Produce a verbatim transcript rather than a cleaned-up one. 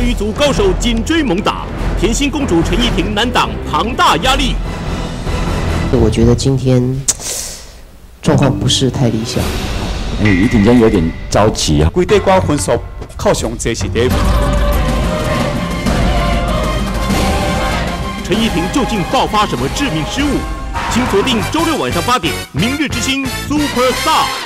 羽组高手紧追猛打，甜心公主陈怡婷难挡庞大压力。 我觉得今天状况不是太理想。 哎，怡婷今天有点着急啊。 规地瓜分数靠上这是第一。 陈怡婷究竟爆发什么致命失误？请锁定周六晚上八点《明日之星 Super Star》。